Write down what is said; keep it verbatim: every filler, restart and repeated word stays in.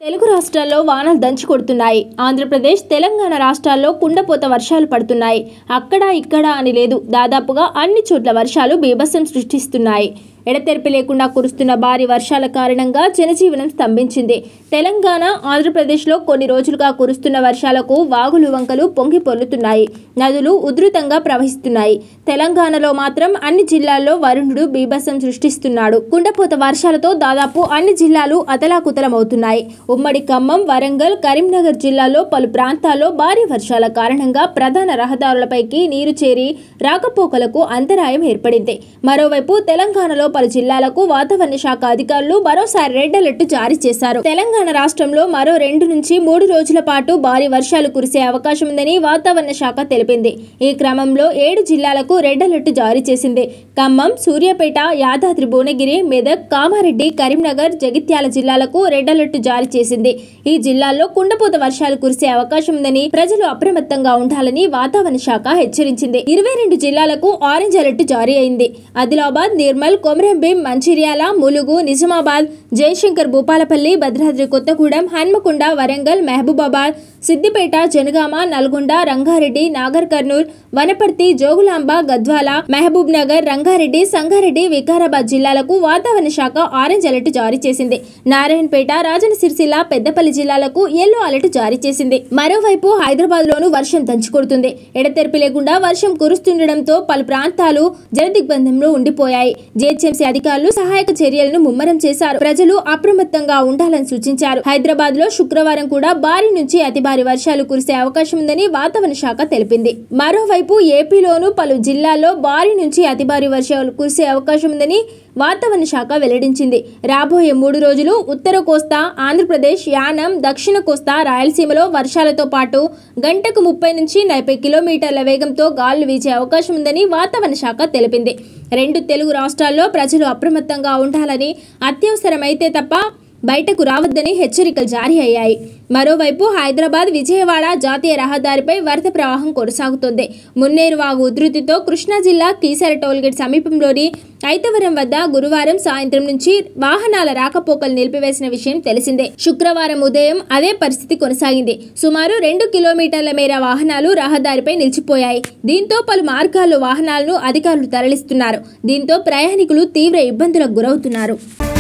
తెలుగు రాష్ట్రాల్లో వానలు దంచి కొడుతున్నాయి. ఆంధ్రప్రదేశ్, తెలంగాణ రాష్ట్రాల్లో కుండపోత వర్షాలు పడుతున్నాయి. అక్కడ ఇక్కడ అని లేదు, దాదాపుగా అన్ని చోట్ల వర్షాలు బీభత్సం సృష్టిస్తున్నాయి. ఎడతెరిపి లేకుండా కురుస్తున్న భారీ వర్షాల కారణంగా జనజీవనం స్తంభించింది. తెలంగాణ, ఆంధ్రప్రదేశ్లో కొన్ని రోజులుగా కురుస్తున్న వర్షాలకు వాగులు వంకలు పొంగి పొర్లుతున్నాయి. నదులు ఉధృతంగా ప్రవహిస్తున్నాయి. తెలంగాణలో మాత్రం అన్ని జిల్లాల్లో వరుణుడు బీభత్సం సృష్టిస్తున్నాడు. కుండపోత వర్షాలతో దాదాపు అన్ని జిల్లాలు అతలాకుతలమవుతున్నాయి. ఉమ్మడి ఖమ్మం, వరంగల్, కరీంనగర్ జిల్లాల్లో పలు ప్రాంతాల్లో భారీ వర్షాల కారణంగా ప్రధాన రహదారులపైకి నీరు చేరి రాకపోకలకు అంతరాయం ఏర్పడింది. మరోవైపు తెలంగాణలో పలు జిల్లాలకు వాతావరణ శాఖ అధికారులు మరోసారి రెడ్ అలర్ట్ జారీ చేశారు. తెలంగాణ రాష్ట్రంలో మరో రెండు నుంచి మూడు రోజుల పాటు భారీ వర్షాలు కురిసే అవకాశం ఉందని వాతావరణ శాఖ తెలిపింది. ఈ క్రమంలో ఏడు జిల్లాలకు రెడ్ అలర్ట్ జారీ చేసింది. ఖమ్మం, సూర్యాపేట, యాదాద్రి భువనగిరి, మెదక్, కామారెడ్డి, కరీంనగర్, జగిత్యాల జిల్లాలకు రెడ్ అలర్ట్ జారీ చేసింది. ఈ జిల్లాల్లో కుండపోత వర్షాలు కురిసే అవకాశం ఉందని ప్రజలు అప్రమత్తంగా ఉండాలని వాతావరణ శాఖ హెచ్చరించింది. ఇరవై రెండు జిల్లాలకు ఆరెంజ్ అలర్ట్ జారీ అయింది. ఆదిలాబాద్, నిర్మల్, కొమరంభీం, మంచిర్యాల, ములుగు, నిజామాబాద్, జయశంకర్, భూపాలపల్లి, భద్రాద్రి కొత్తగూడెం, హన్మకొండ, వరంగల్, మహబూబాబాద్, సిద్దిపేట, జనగామ, నల్గొండ, రంగారెడ్డి, నాగర్ కర్నూల్, వనపర్తి, జోగులాంబ, గద్వాల, మహబూబ్ నగర్, రంగారెడ్డి, సంగారెడ్డి, వికారాబాద్ జిల్లాలకు వాతావరణ శాఖ ఆరెంజ్ అలర్ట్ జారీ చేసింది. నారాయణపేట, రాజన్న సిరిసిల్ల, పెద్దపల్లి జిల్లాలకు ఎల్లో అలర్ట్ జారీ చేసింది. మరోవైపు హైదరాబాద్ లోనూ వర్షం దంచుకొడుతుంది. ఎడతెరిపి లేకుండా వర్షం కురుస్తుండటంతో పలు ప్రాంతాలు జలదిగ్బంధంలో ఉండిపోయాయి. జీహెచ్ఎంసీ అధికారులు సహాయక చర్యలను ముమ్మరం చేశారు. ప్రజలు అప్రమత్తంగా ఉండాలని సూచించారు. హైదరాబాద్ లో శుక్రవారం కూడా భారీ నుంచి అతి భారీ వర్షాలు కురిసే అవకాశం ఉందని వాతావరణ శాఖ తెలిపింది. మరోవైపు ఏపీలోనూ పలు జిల్లాల్లో భారీ నుంచి అతి భారీ వర్షాలు కురిసే అవకాశం ఉందని వాతావరణ శాఖ వెల్లడించింది. రాబోయే మూడు రోజులు ఉత్తర కోస్తా, ఆంధ్రప్రదేశ్, యానం, దక్షిణ కోస్తా, రాయలసీమలో వర్షాలతో పాటు గంటకు ముప్పై నుంచి నలభై కిలోమీటర్ల వేగంతో గాలులు వీచే అవకాశం ఉందని వాతావరణ శాఖ తెలిపింది. రెండు తెలుగు రాష్ట్రాల్లో ప్రజలు అప్రమత్తంగా ఉండాలని, అత్యవసరమైతే తప్ప బయటకు రావద్దని హెచ్చరికలు జారీ అయ్యాయి. మరోవైపు హైదరాబాద్, విజయవాడ జాతీయ రహదారిపై వరద ప్రవాహం కొనసాగుతోంది. మున్నేరు వాగు ఉధృతితో కృష్ణా జిల్లా కీసర టోల్గేట్ సమీపంలోని ఐతవరం వద్ద గురువారం సాయంత్రం నుంచి వాహనాల రాకపోకలు నిలిపివేసిన విషయం తెలిసిందే. శుక్రవారం ఉదయం అదే పరిస్థితి కొనసాగింది. సుమారు రెండు కిలోమీటర్ల మేర వాహనాలు రహదారిపై నిలిచిపోయాయి. దీంతో పలు మార్గాల్లో వాహనాలను అధికారులు తరలిస్తున్నారు. దీంతో ప్రయాణికులు తీవ్ర ఇబ్బందులకు గురవుతున్నారు.